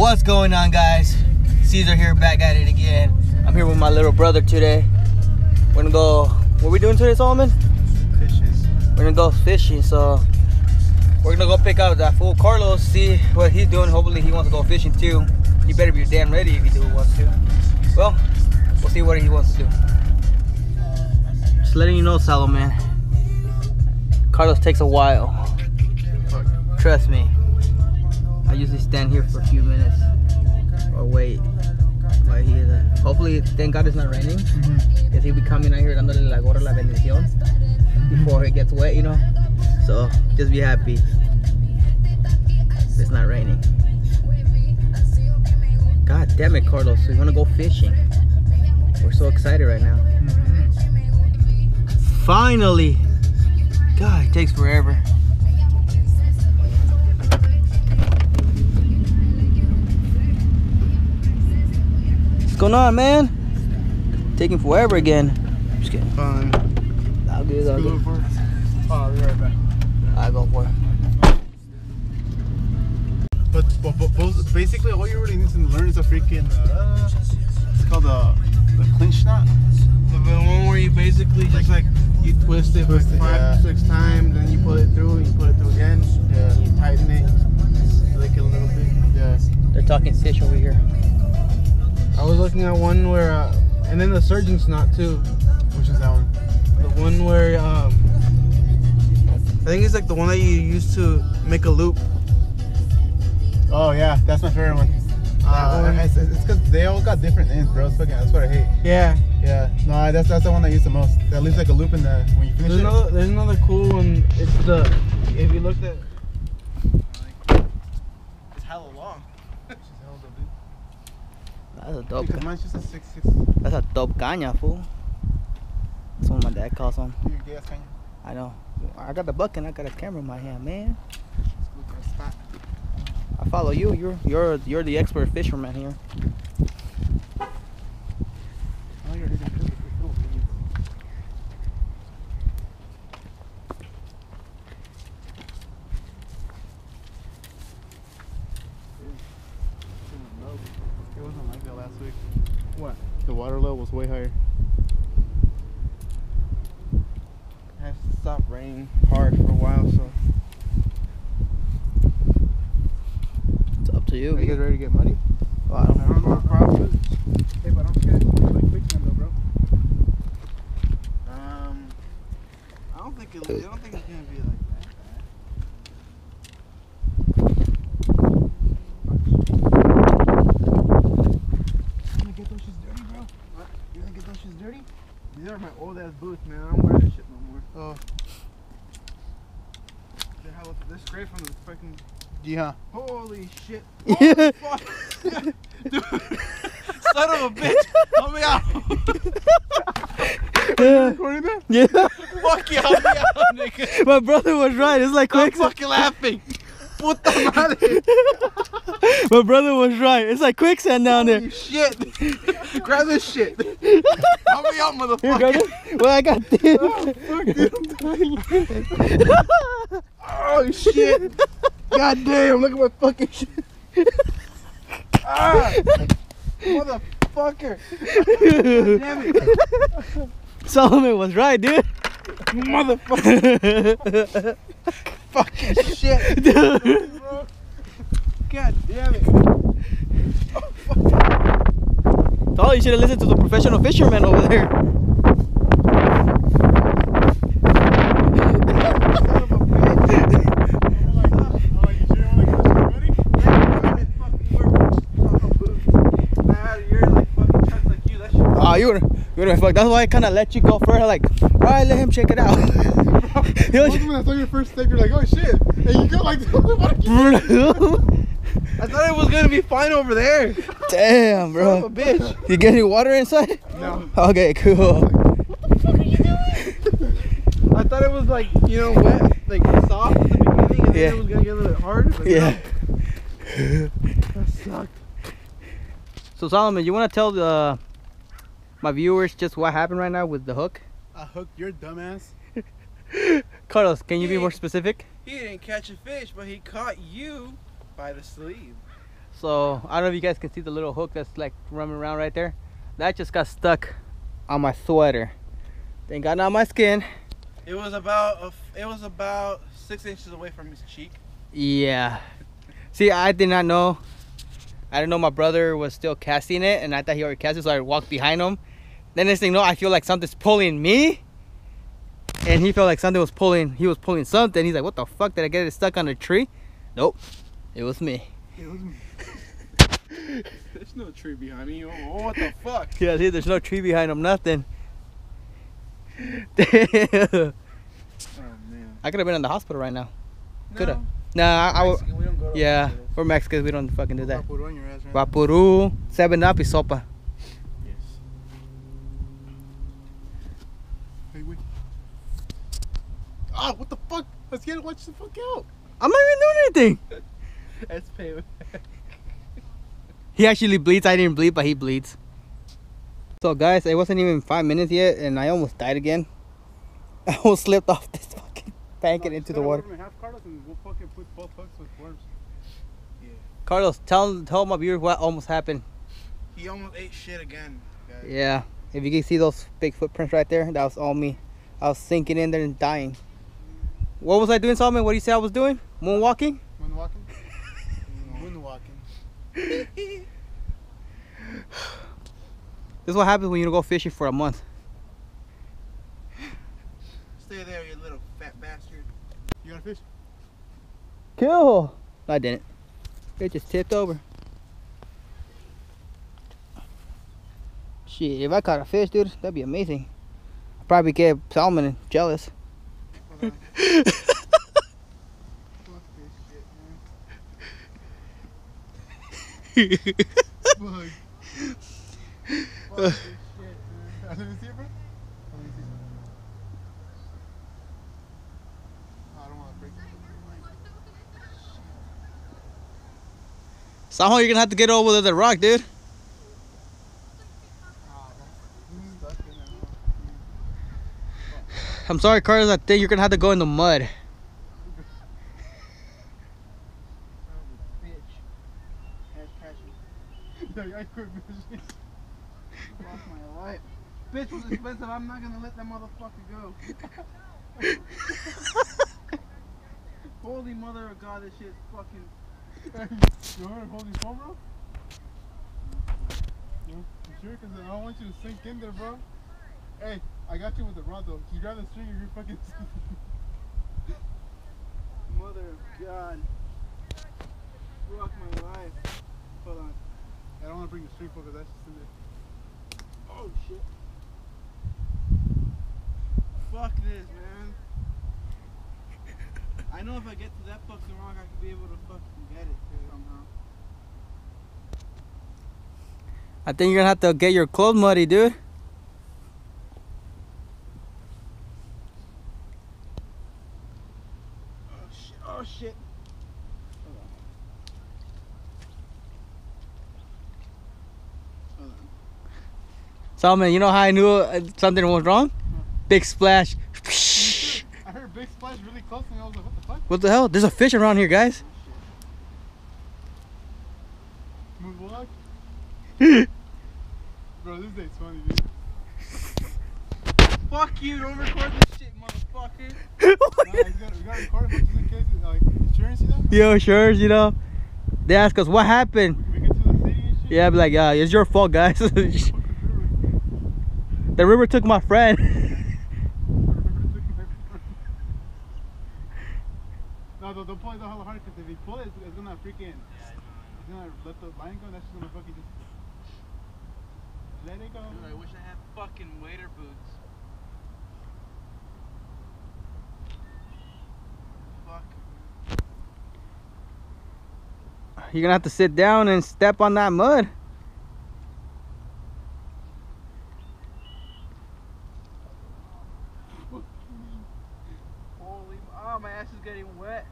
What's going on, guys? Caesar here, back at it again. I'm here with my little brother today. We're gonna go, what are we doing today, Solomon? Fishing. We're gonna go fishing, so we're gonna go pick up that fool Carlos, see what he's doing. Hopefully he wants to go fishing too. He better be damn ready if he wants to. Well, we'll see what he wants to do. Just letting you know, Solomon, Carlos takes a while. Trust me. I usually stand here for a few minutes or wait while he is hopefully, thank God it's not raining, because he'll be coming out here dándole la gorra la bendición before it gets wet, you know. So just be happy it's not raining. God damn it, Carlos, we want to go fishing. We're so excited right now. Finally. God, it takes forever. What's going on, man? Taking forever again. Just kidding. Fine. I'll get it. I'll Oh, I'll be right back. I'll go for it. But basically, all you really need to learn is a freaking. It's called the clinch knot. The one where you basically just like you twist it like 5 to 6 times, then you pull it through, and you pull it through again. Yeah. You tighten it, lick it a little bit. Yeah. They're talking fish over here. I was looking at one where, and then the surgeon's knot too. Which is that one? The one where, I think it's like the one that you use to make a loop. Oh yeah, that's my favorite one. It's because they all got different names, bro. It's fucking, that's what I hate. Yeah. Yeah. No, that's the one I use the most. That leaves like a loop in the when you finish There's another cool one. It's the, if you looked at, it's hella long. That's a dope. Because mine's just a 6'6". That's a dope caña, fool. That's what my dad calls them. Your gay ass caña. I know. I got the bucket and I got a camera in my hand, man. Let's go to a spot. I follow you. You're the expert fisherman here. Oh, you're already good. It wasn't like that last week. What? The water level was way higher. It has to stop raining hard for a while, so. It's up to you. Are you guys ready to get muddy? Well, I don't I don't know what problem is. Hey, but I'm scared. It's like quicksand though, bro. I don't think it's gonna be like that. You gonna get those shits dirty, bro? What? You gonna get those shits dirty? These are my old ass boots, man. I don't wear this shit no more. Oh. They're straight from the fucking. Yeah. Holy shit. Yeah. Fuck. Dude. Son of a bitch. Help me out. Recording that? Yeah. Fuck you. Help me out, nigga. My brother was right. It's like I'm quicksand. fucking laughing. Puta madre. My brother was right. It's like quicksand down there. Holy shit. Grab this shit. Help me out, Here, motherfucker. grab it. Well, I got this. Oh shit. God damn, look at my fucking shit. Ah, motherfucker. God damn it. Solomon was right, dude. Motherfucker. Fucking shit. Dude. Bro. God damn it. Oh, you should have listened to the professional fisherman over there. Oh, you would have fucked. That's why I kind of let you go first. Like, all right, let him check it out. I saw your first step, you're like, oh shit. And you go like, what? I thought it was gonna be fine over there. Damn, bro. Son of a bitch. You get any water inside? No. Okay, cool. What the fuck are you doing? I thought it was like, you know, wet, like soft at the beginning, and Yeah. then it was gonna get a little bit harder. But Yeah. no, that sucked. So Solomon, you want to tell my viewers just what happened right now with the hook? I hooked your dumbass. Carlos, can you be more specific? He didn't catch a fish, but he caught you by the sleeve. So I don't know if you guys can see the little hook that's like running around right there. That just got stuck on my sweater. Then got on my skin. It was about 6 inches away from his cheek. Yeah. See, I did not know. I didn't know my brother was still casting it, and I thought he already cast it, so I walked behind him. Then next thing you know, I feel like something's pulling me, and he felt like something was pulling. He was pulling something. He's like, "What the fuck? Did I get it stuck on a tree?" Nope, it was me. It was me. There's no tree behind me. Oh, what the fuck? Yeah, see, there's no tree behind him. Nothing. Damn. Oh man. I could have been in the hospital right now. No. Could have. Nah, I would. Mexican, we don't go to Yeah, hospitals. we're Mexicans. We don't fucking do that. Vaporu on your ass, right? Vaporu, 7-Up, y sopa. Yes. Hey, wait. Ah, what the fuck? Let's get it. Watch the fuck out. I'm not even doing anything. That's pay. He actually bleeds. I didn't bleed, but he bleeds. So guys, it wasn't even 5 minutes yet, and I almost died again. I almost slipped off this fucking bank into the water. Half Carlos and we'll fucking put both hooks with worms. Yeah. Carlos, tell my viewers what almost happened. He almost ate shit again, guys. Yeah, if you can see those big footprints right there, that was all me. I was sinking in there and dying. What was I doing, Solomon? What do you say I was doing? Moonwalking? Moonwalking? Moonwalking. This is what happens when you don't go fishing for a month. Stay there, you little fat bastard. You got a fish? Cool. No, I didn't. It just tipped over. Shit, if I caught a fish, dude, that'd be amazing. I'd probably get Solomon jealous. Fuck this shit, man. Fuck. Fuck this shit, man. Let me see it, bro. Let me see. I don't want to break it. Somehow you're gonna have to get over the rock, dude. Stuck in there. I'm sorry, Carlos. I think you're gonna have to go in the mud. Yeah, I quit fishing. Lost my life. Bitch was expensive. I'm not gonna let that motherfucker go. Holy mother of God, this shit's fucking. You want to hold his phone, bro? No? You sure? Because I don't want you to sink in there, bro. Hey, I got you with the rod, though. Can you grab the string or you're fucking... Mother of God. Fuck my life. Hold on. I don't want to bring the string because that's just in there. Oh shit. Fuck this, man. I know if I get to that fucking rock, I could be able to fucking get it somehow. I think you're gonna have to get your clothes muddy, dude. Oh shit. Oh shit. Hold on. Hold on. Solomon, you know how I knew something was wrong? Big splash. I heard big splash really close and I was like, what the fuck? What the hell? There's a fish around here, guys. Moonwalk? Bro, this day's funny, dude. Fuck you, don't record this shit, motherfucker. Nah, we gotta record it just in case, like, insurance, you know? Yo, sure, you know. They ask us what happened. We get to the city and shit. Yeah, I'd be like, yeah, it's your fault, guys. Fuck this river. The river took my friend. No, don't pull it down hella hard because if you pull it, it's gonna freaking. It's gonna let the line go. That's just gonna fucking just. Let it go. Dude, I wish I had fucking waiter boots. Fuck. You're gonna have to sit down and step on that mud. Holy. Oh, my ass is getting wet.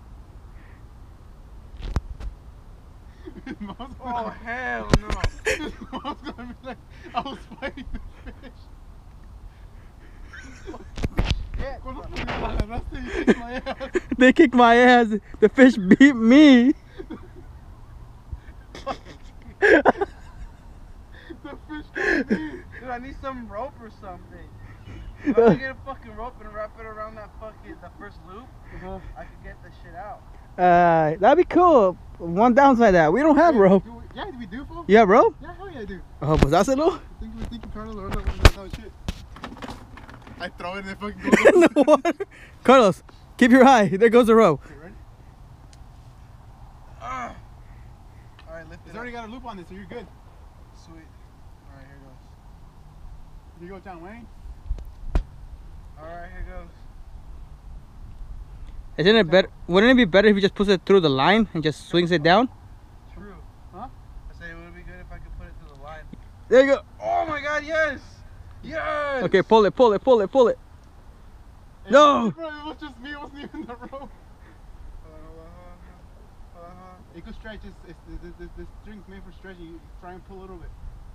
Mom's Oh, gonna, hell no. Mom's gonna be like, I was fighting the fish. Shit. Cuando fue la agarraste y kicked my ass. They kicked my ass. The fish beat me. Fuck need some rope or something. If I could get a fucking rope and wrap it around that fucking the first loop, I could get the shit out. That'd be cool. One downside that we don't have rope. Yeah, we do, fool. You have rope? Yeah, hell yeah, I do. Oh, pues dáselo. I think we're thinking Carlos or no shit. I throw it and it fucking goes In the water. Carlos, keep your eye. There goes the rope. Okay, ready? Alright, lift It's it already up. got a loop on it, so you're good. Sweet. Alright, here goes. Here you go, John Wayne. Alright, here goes. Isn't it better? Wouldn't it be better if you just puts it through the line and just swings it down? True. Huh? I say it would be good if I could put it through the line. There you go. Oh my god, yes! Yes! Okay, pull it, pull it, pull it, pull it. Hey, No! Bro, it was just me, it wasn't even the rope. Hold on. It could stretch, this string's made for stretching. You try and pull a little bit.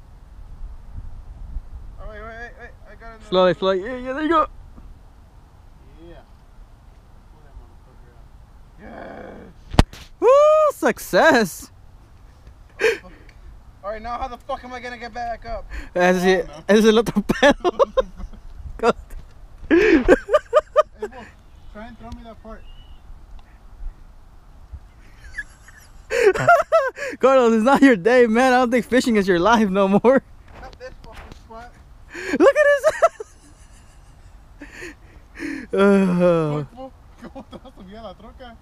Oh, wait, I got it. Slowly, slowly. Yeah, there you go. Yeah. Pull that motherfucker out. Yes! Woo! Success. Alright, now how the fuck am I gonna get back up? Ese es el otro pedo. Hey, bro, try and throw me that part. Carlos, it's not your day, man. I don't think fishing is your life no more. Not this fucking spot. Look at his Fuck, fool. ¿Cómo te vas a subir a la troca?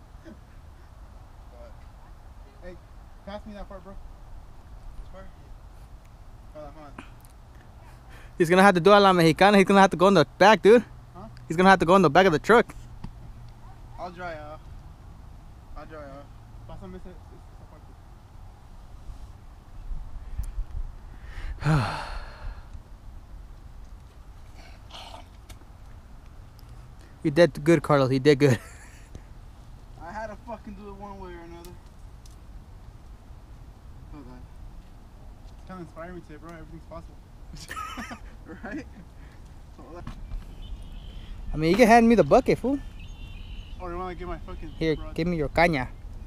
Hey, pass me that part, bro. This part? Hold on. He's gonna have to do a la mexicana. He's gonna have to go in the back, dude. Huh? He's gonna have to go in the back of the truck. I'll dry off. Pásame esa parte. You did good, Carlos. You did good. I had to fucking do it one way or another. Hold on. Kind of inspiring me today, bro. Everything's possible. Right? Hold on. I mean, you can hand me the bucket, fool. Or you want to get my fucking Here, rod? give me your caña.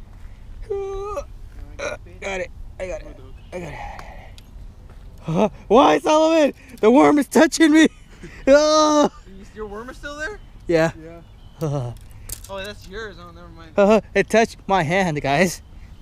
Got Got it. I got it. Oh, dog. I got it. Why, Solomon? The worm is touching me. Oh. Your worm is still there? Yeah. Yeah. Oh, that's yours. Oh, never mind. It touched my hand, guys.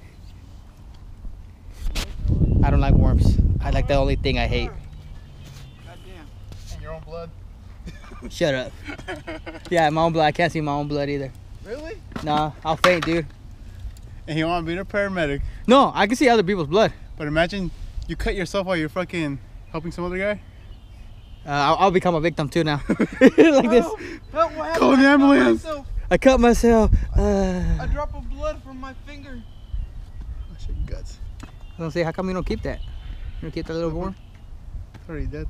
I don't like worms. I like the only thing I hate. Goddamn. And your own blood. Shut up. Yeah, my own blood. I can't see my own blood either. Really? Nah, I'll faint, dude. And you want to be a paramedic. No, I can see other people's blood. But imagine you cut yourself while you're fucking helping some other guy. I'll become a victim too now. Like this. Help, what happened? Call the I cut ambulance. myself. I cut myself. A drop of blood from my finger. Oh, shit, guts. I was gonna say, how come you don't keep that? You don't keep that little worm? It's already dead.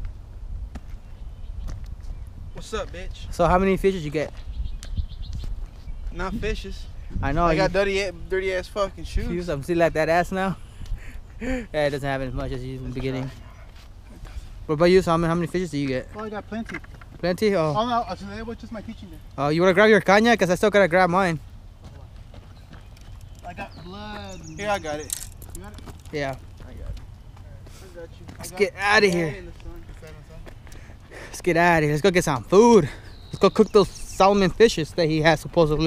What's up, bitch? So how many fishes you get? Not fishes. I know. I got dirty ass fucking shoes. shoes. I'm still like that ass now. Yeah, it doesn't have as much as you in the beginning. What about you, Simon? How many fishes do you get? Oh, I got plenty. Plenty? Oh, Oh, no, that was just my teaching day. oh, you wanna grab your caña? Because I still gotta grab mine. I got blood. Here, I got it. You got it? Yeah. I got you. Let's get out of here. In the sun. Let's get out of here. Let's go get some food. Let's go cook those salmon fishes that he has supposedly.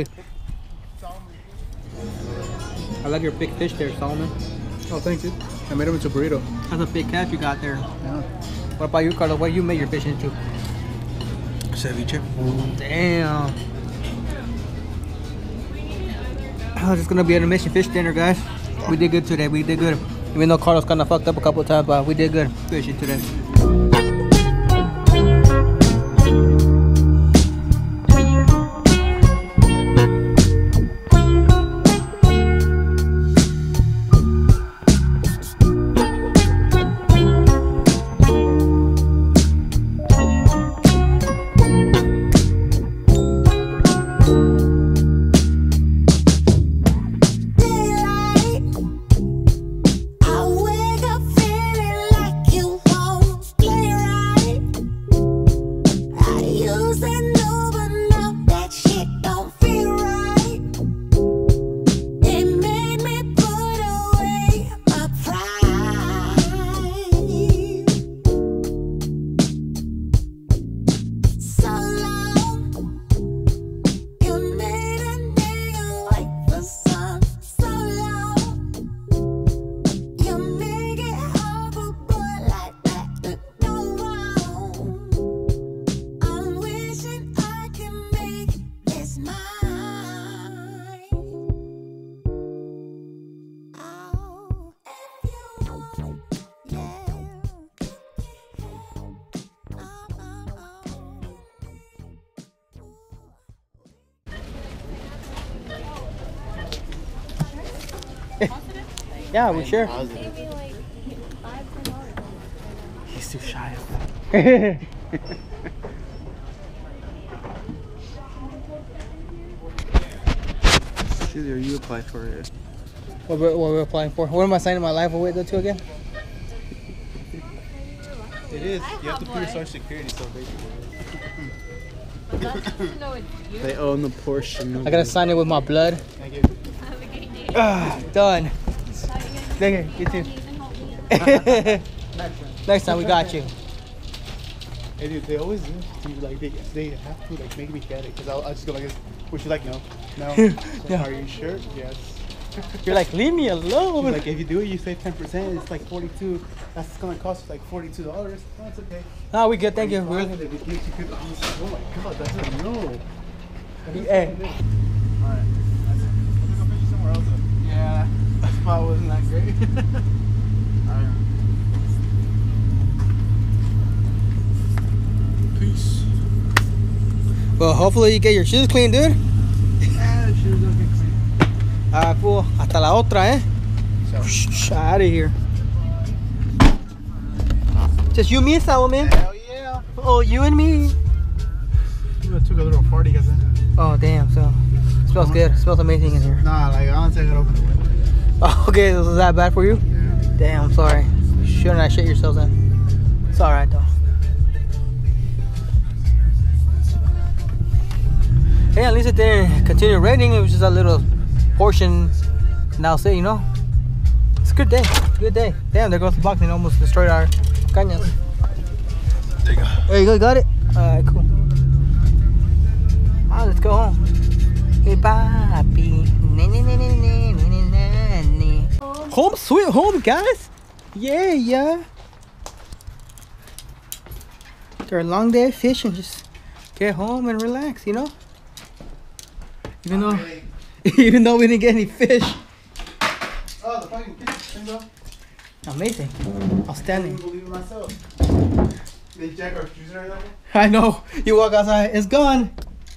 I like your big fish there, Solomon. Oh, thanks, dude. I made him into a burrito. That's a big catch you got there. Yeah. What about you, Carlos? What do you make your fish into? Ceviche. Damn. Oh, it's gonna be an intermission fish dinner, guys. We did good today. We did good. Even though Carlos kind of fucked up a couple of times, but we did good fishing today. I wake up feeling like you won't Yeah, we sure. Maybe like $5-10. He's too shy. Either you apply for it. What we're applying for? What am I signing my life away to again? It is. You have to put your social security, so basically. But that's, no, it's you. They own the portion. I gotta sign it with my blood. Thank you. Have a great day. Done. Thank you. You too. Next time we got you. Hey, dude, they always do like they have to like make me get it because I'll just go like this. Would you like no? No. No. Are you sure? Yes. You're like, leave me alone. Like if you do it, you save 10%. It's like 42. That's gonna cost you like $42. That's okay. No, we good. Thank you. We're, Oh my god, that's a no. hey. Alright. Let's go fish somewhere else. Yeah, that spot wasn't that great. Peace. Well, hopefully you get your shoes clean, dude. Yeah, she was looking clean. Alright, fool. Hasta la otra, eh? Out of here. Just you and me, Solomon. Hell yeah. Oh, you and me. You took a little farty, guys. Oh, damn. So, it smells good. It smells amazing in here. Nah, like honestly, I gotta open the window. Oh, okay. Was that bad for you? Yeah. Damn, I'm sorry. Shouldn't I shit yourselves then? It's alright, though. Hey, at least it didn't continue raining. It was just a little portion. Now, say, you know, it's a good day. Good day. Damn, there goes the box and almost destroyed our cañas. There you go. There you go, got it? Alright, cool. Alright, let's go home. Hey, papi. Home, sweet home, guys. Yeah, yeah. After a long day of fishing, just get home and relax, you know? Even though, even though we didn't get any fish. Oh, the fucking fish thing, bro. Amazing. I Outstanding. couldn't believe it myself. They jack our juicer or something? I know. You walk outside, it's gone.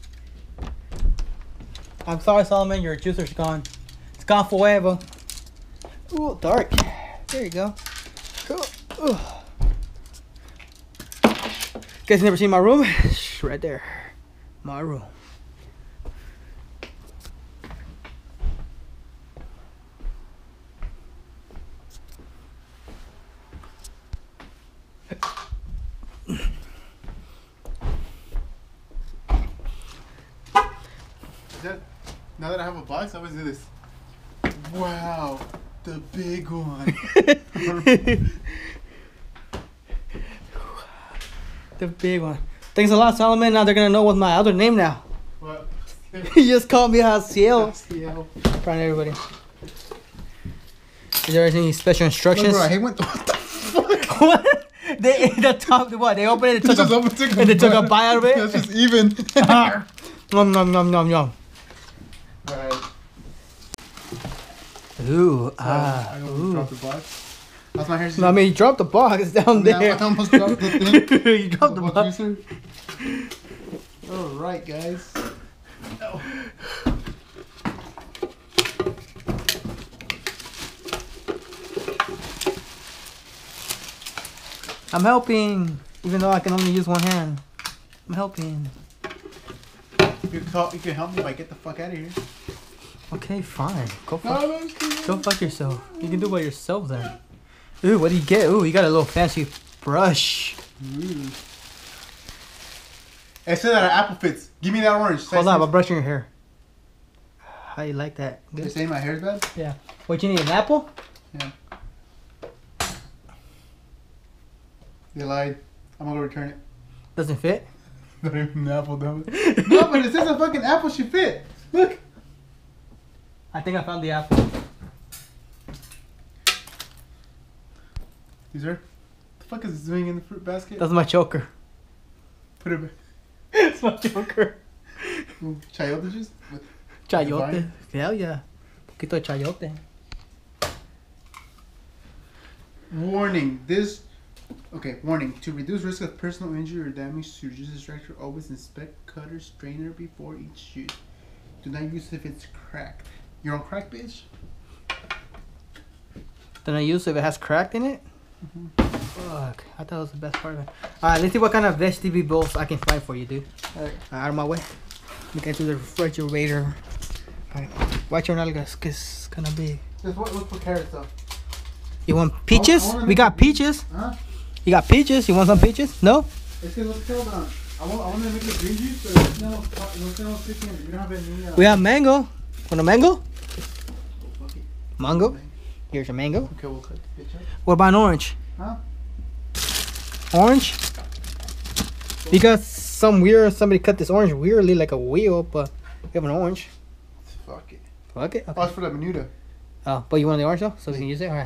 I'm sorry, Solomon, your juicer's gone. It's gone forever. Ooh, dark. There you go. Cool. Ooh. Guys never seen my room? Right there. My room. Now that I have a box, I always do this. Wow, the big one. The big one. Thanks a lot, Solomon. Now they're gonna know what's my other name now. What? You just called me Jaciel. Jaciel. In front of everybody. Is there any special instructions? Bro, I hate when. What the fuck? What? They the top. What? They opened it. They took and they took a bite out of it. That's just even. Nom nom nom nom nom. Alright. Ooh, I almost ooh. dropped the box. How's my hair? No, I mean, you dropped the box. It's down there. I almost dropped the thing. You dropped the box. Alright, guys. Oh. I'm helping, even though I can only use one hand. I'm helping. You can help me by get the fuck out of here. Okay, fine. Go fuck. No, no, Go fuck yourself. You can do it by yourself then. Ooh, what do you get? Ooh, you got a little fancy brush. I said that apple fits. Give me that orange. Hold on, I'm brushing your hair. How you like that? You're Good? saying my hair's bad? Yeah. What, you need an apple? Yeah. They lied. I'm gonna return it. Doesn't fit? Not even an apple, dumb. No, but it says a fucking apple should fit. Look. I think I found the apple. These are. The fuck is this doing in the fruit basket? That's my choker. Put it back. It's my choker. Chayote juice? With Chayote. Divine? Hell yeah. Poquito de chayote. Warning. This. Okay, warning. To reduce risk of personal injury or damage to your juice extractor, always inspect cutter strainer before each use. Do not use if it's cracked. You're on crack, bitch? Then I use if it has cracked in it. Fuck, I thought it was the best part of it. Alright, let's see what kind of vegetable bowls I can find for you, dude. Alright. Out of my way. Look into the refrigerator. Alright, watch your nalgas, cause it's kind of big. Just look for carrots though. You want peaches? I wanna We make got a- peaches. Huh? You got peaches? You want some peaches? No? It's because let's tell them. I want to make a green juice, but let's know sticking. We don't have any. We have mango. Want a mango? Fuck it. Mango? Here's a mango. Okay, we'll cut the bitch up. What about an orange? Huh? Orange? Because somebody cut this orange weirdly like a wheel, but we have an orange. Fuck it. Fuck it. Oh, Okay. it's for the menudo. Oh, but you want the orange though, so we can use it. All right.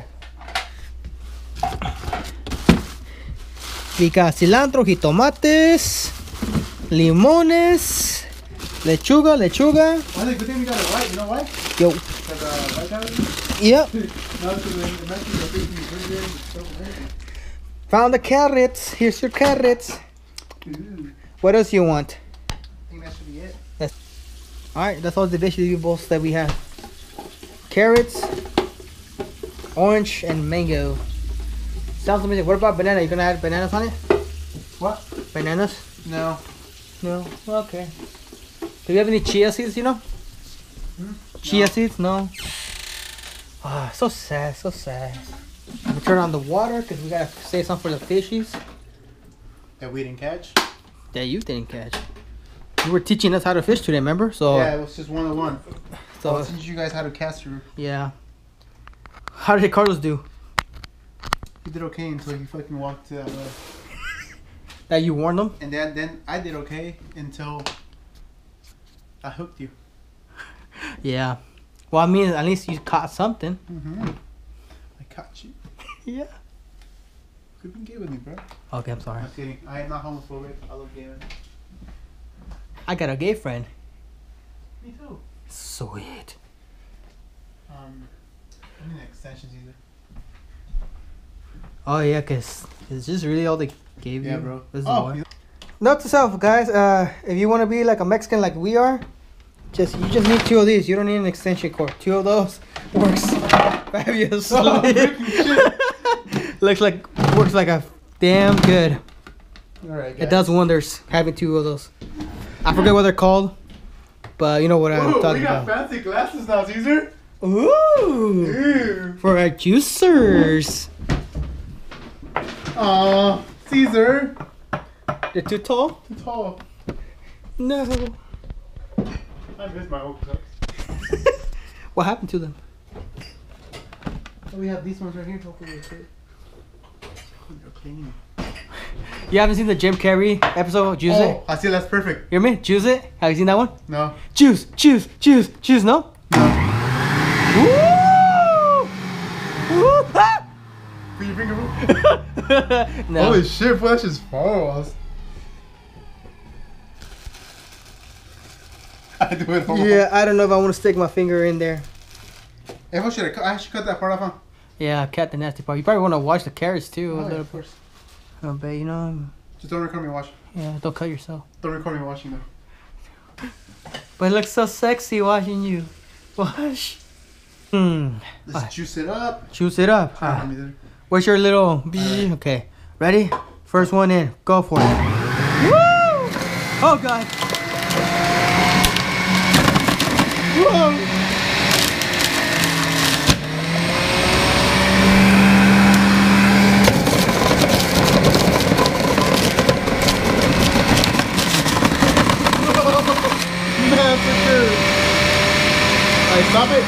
We got cilantro, jitomates, limones, lechuga. Well, good thing we got it right. You know why? Yo. Because right now, Yep. no, because the Mexican are thinking refrigerator is so amazing. Found the carrots. Here's your carrots. Ooh, What else you want? I think that should be it. All right, that's all the vegetables that we have. Carrots, orange, and mango. Sounds amazing. What about banana? You gonna add bananas on it? What? Bananas? No. No. Okay. Do you have any chia seeds? You know? Chia seeds? No. Ah, so sad. So sad. We turn on the water because we gotta save some for the fishies That we didn't catch? that you didn't catch. You were teaching us how to fish today, remember? So, Yeah, it was just 101. so I'll teach you guys how to cast through. yeah. How did Carlos do? He did okay until he fucking walked to that way. That you warned him? And then I did okay until I hooked you. Yeah. Well, I mean, at least you caught something. Mm-hmm. I caught you. Yeah. Quit being gay with me, bro. Okay, I'm sorry. I'm kidding. I am not homophobic. I love gay men. I got a gay friend. Me too. Sweet. I need extensions either. Oh yeah, cause is this really all they gave you? Yeah, bro. This is Oh, what? Note to self, guys. If you want to be like a Mexican like we are, you just need 2 of these. You don't need an extension cord. 2 of those works fabulously. Oh, freaking shit. Looks like works like a damn good. Alright, guys. It does wonders having 2 of those. I forget what they're called, but you know what I'm Ooh, talking we got about. fancy glasses now, Caesar. Ooh, Ooh. for our juicers. Aw, Caesar. They're too tall. Too tall. No. I miss my old cups. What happened to them? We have these ones right here. Hopefully they're clean. They're clean. You haven't seen the Jim Carrey episode? Juice it. Oh, I see. That's perfect. Hear me? Juice it. Have you seen that one? No. Juice. No. No. Woo! Woo! Ah! Put your finger up. No. Holy shit, boy, that's just far. I do it all. Yeah, I don't know if I want to stick my finger in there. Hey, how should I should cut that part off, huh? Yeah, cat the nasty part. You probably want to wash the carrots too. Oh, a yeah, little of course. bit, you know. Just don't record me washing. Yeah, don't cut yourself. Don't record me washing though. But it looks so sexy watching you wash. Let's juice it up. Juice it up. Ah, let me do it. Where's your little bee? Okay, ready? First one in. Go for it. Woo! Oh God. Whoa. Massacre. Alright, stop it.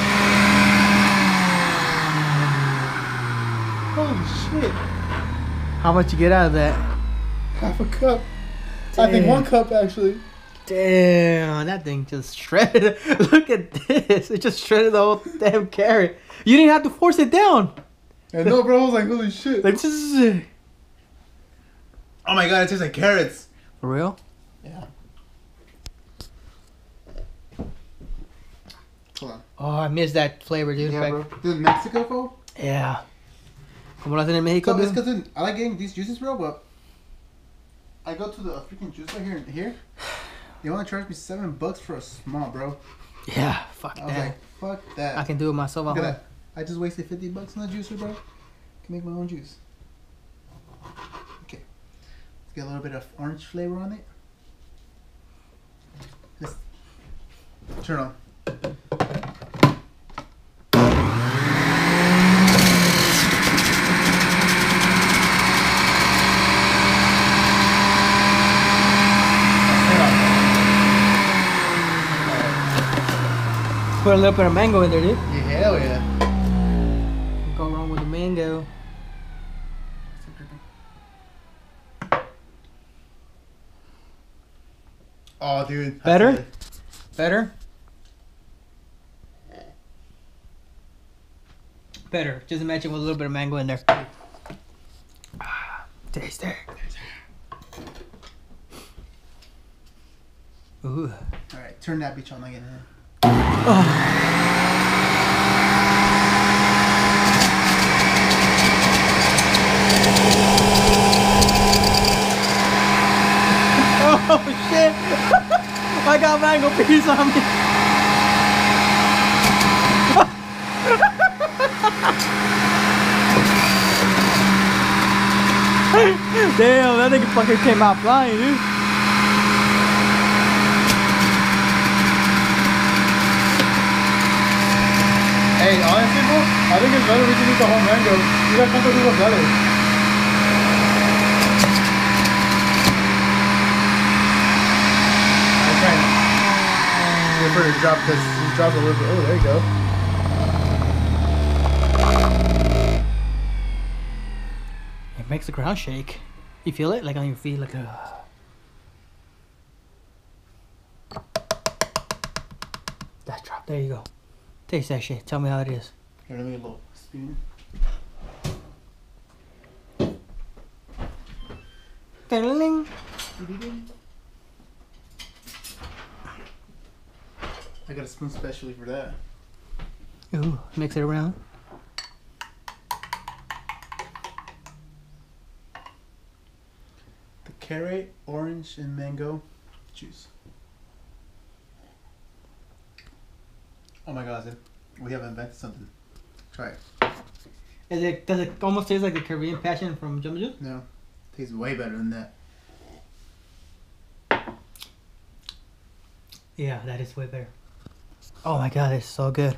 Holy shit. How much you get out of that? Half a cup. I think Damn. 1 cup actually. Damn, that thing just shredded. Look at this. It just shredded the whole damn carrot. You didn't have to force it down. I know, bro. I was like, holy shit. Like, just... Oh my god, it tastes like carrots. For real? Yeah. Hold on. Oh, I miss that flavor, dude. Yeah, Like- bro. This is Mexico, bro. Yeah. Como lo hacen en Mexico, It's dude? because I like getting these juices, bro, but I go to the freaking juice right here. They only charge me $7 for a small, bro. Yeah, fuck I was that. like, fuck that. I can do it myself. Look at at home. that. I just wasted 50 bucks on a juicer, bro. Can make my own juice. Okay. Let's get a little bit of orange flavor on it. Just turn on. Put a little bit of mango in there, dude. Yeah, hell yeah. Go wrong with the mango. Oh, dude. that's Better? good. Better? Better. Just imagine with a little bit of mango in there. Taste it. Ooh. Alright, turn that bitch on again. Oh shit! I got mango peas on me. Damn, that nigga fucking came out flying, dude. Hey, honestly, bro, I think it's better we can eat the whole mango. You got something to do better. I'm trying to wait for it to drop because it dropped a little bit. Oh, there you go. It makes the ground shake. You feel it? Like on your feet, like a... That drop. There you go. Taste that shit. Tell me how it is. Here, let me get a little spoon. Ding. I got a spoon specially for that. Ooh, mix it around. The carrot, orange, and mango juice. Oh my god, dude. We have invented something. Try it. Does it almost taste like the Korean passion from Jamba Juice? No. Tastes way better than that. Yeah, that is way better. Oh my god, it's so good.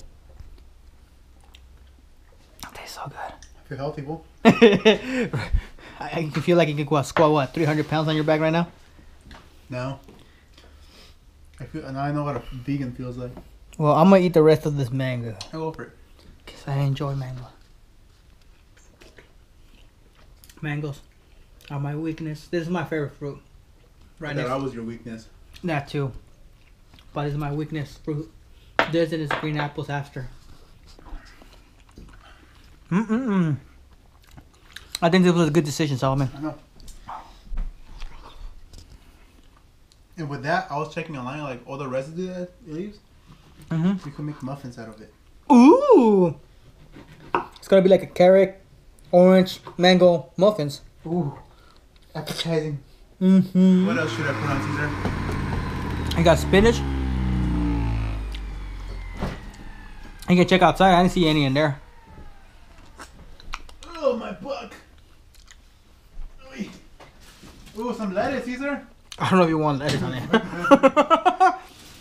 It tastes so good. I feel healthy, bro. I can feel like you can go squat what, 300 pounds on your back right now? No. Now I know what a vegan feels like. Well, I'm gonna eat the rest of this mango. I'll go for it. Because I enjoy mango. Mangoes are my weakness. This is my favorite fruit. Right That now. was your weakness. That too. But this is my weakness fruit. This and it's green apples after. I think this was a good decision, Solomon. I know. And with that, I was checking online, like all the residue that it leaves, we could make muffins out of it. Ooh! It's gonna be like a carrot, orange, mango muffins. Ooh, appetizing. Mm-hmm. What else should I put on, Caesar? I got spinach. You can check outside. I didn't see any in there. Oh, my buck. Ooh, some lettuce, Caesar. I don't know if you want lettuce on it.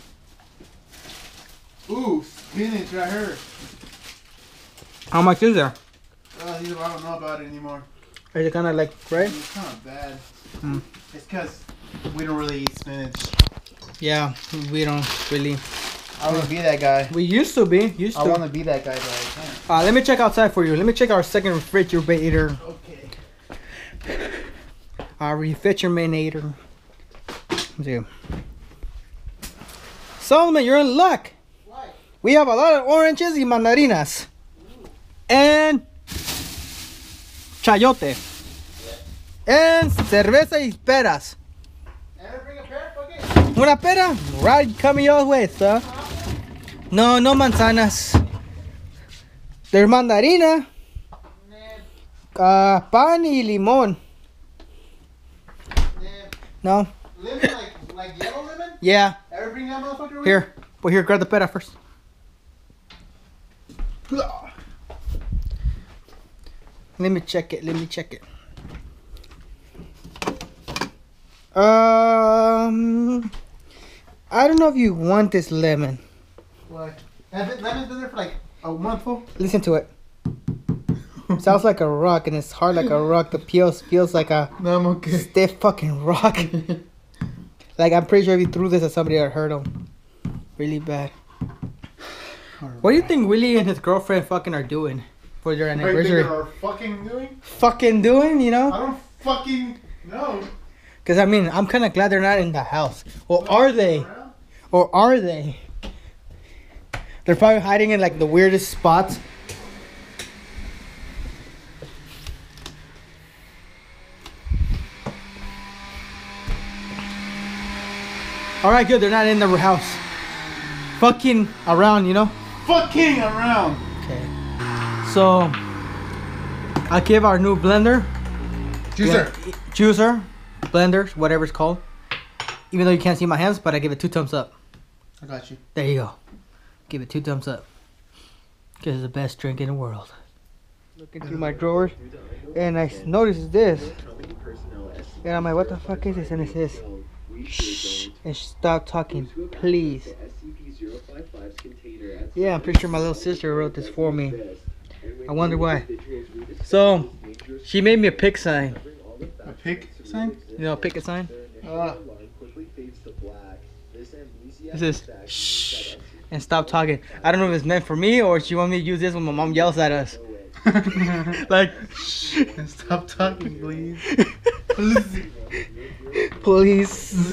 Ooh, spinach right here. How much is there? Caesar, I don't know about it anymore. Is it kind of like right? It's kind of bad. Mm. It's because we don't really eat spinach. Yeah, we don't really. I want to be that guy. We used to be. I want to be that guy, but I can't. Let me check outside for you. Let me check our second refrigerator. Okay. Our refrigerator. Let's see. Solomon, you're in luck. Why? We have a lot of oranges y mandarinas. And chayote. And cerveza y peras. Ever bring a pear? Okay. Una pera? Right, coming your way, sir. No, no manzanas. There's mandarina. Pan y limón. No? Lemon, like yellow lemon? Yeah. Ever bring that motherfucker with Here. Well, here, grab the pera first. you? Let me check it. I don't know if you want this lemon. What? Lemon's been there for like a month full. Listen to it. Sounds like a rock, and it's hard like a rock. The peel feels like a No, I'm okay. stiff fucking rock. Like, I'm pretty sure if you threw this at somebody, it would hurt them. Really bad. What do you think Willie and his girlfriend fucking are doing for their anniversary? Are fucking doing? Fucking doing, you know? I don't fucking know. Because, I mean, I'm kind of glad they're not in the house. Or are they? Or are they? They're probably hiding in, like, the weirdest spots. Alright, good. They're not in the house. Fucking around, you know? Fucking around. Okay. So, I give our new blender. Juicer. Blender, whatever it's called. Even though you can't see my hands, but I give it 2 thumbs up. I got you. There you go. Give it 2 thumbs up. Because it's the best drink in the world. Looking through my drawers, and I noticed this. And I'm like, what the fuck is this? And it says, shh, and stop talking, please. Yeah, I'm pretty sure my little sister wrote this for me. I wonder why. So, she made me a pick sign. A pick sign? You know, a picket sign? It says, shh, and stop talking. I don't know if it's meant for me or she want me to use this when my mom yells at us. Like, shh. Stop talking, please. Please.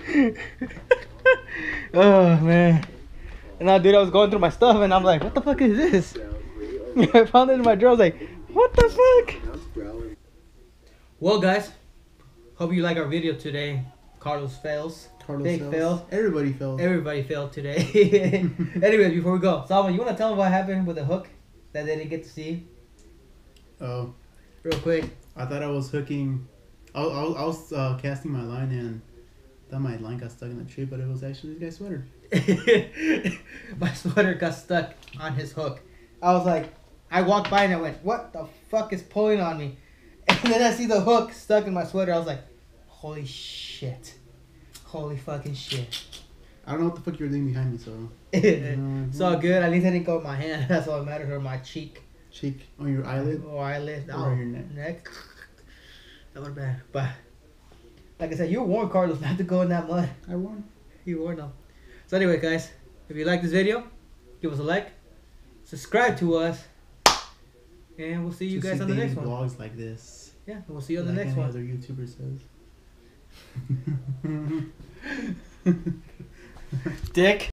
Oh, man. And now, dude, I was going through my stuff and I'm like, what the fuck is this? I found it in my drawer. I was like, what the fuck? Well, guys, hope you like our video today. Carlos fails. Big fail. Everybody fails. Everybody failed today. Anyways, before we go, Salman, you want to tell them what happened with the hook that they didn't get to see? Oh. Real quick. I thought I was hooking. I was casting my line and thought my line got stuck in the tree, but it was actually this guy's sweater. My sweater got stuck on his hook. I was like, I walked by and I went, what the fuck is pulling on me? And then I see the hook stuck in my sweater. I was like, holy shit. Holy fucking shit. I don't know what the fuck you were doing behind me, so. It's all good. At least I didn't go with my hand. That's all that matters. Or my cheek. Cheek on your eyelid? Or eyelid. Or your neck. That would have been. But, like I said, you warned Carlos not to go in that mud. I won. You warned him. So anyway, guys, if you like this video, give us a like. Subscribe to us. And we'll see you guys on the next one. Vlogs like this. Yeah, we'll see you on the next any one. other YouTuber says. Dick.